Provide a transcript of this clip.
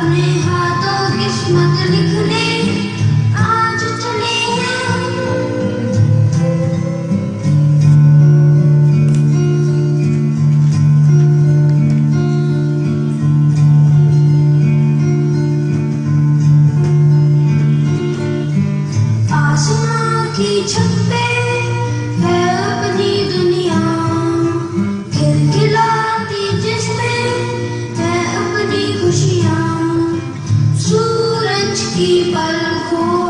अपने हाथों किस्मत लिखने आज चले हैं आसमां की छत पे है अपनी दुनिया खिलखिलाती जिसमें है अपनी खुशियाँ सूरज की पलकों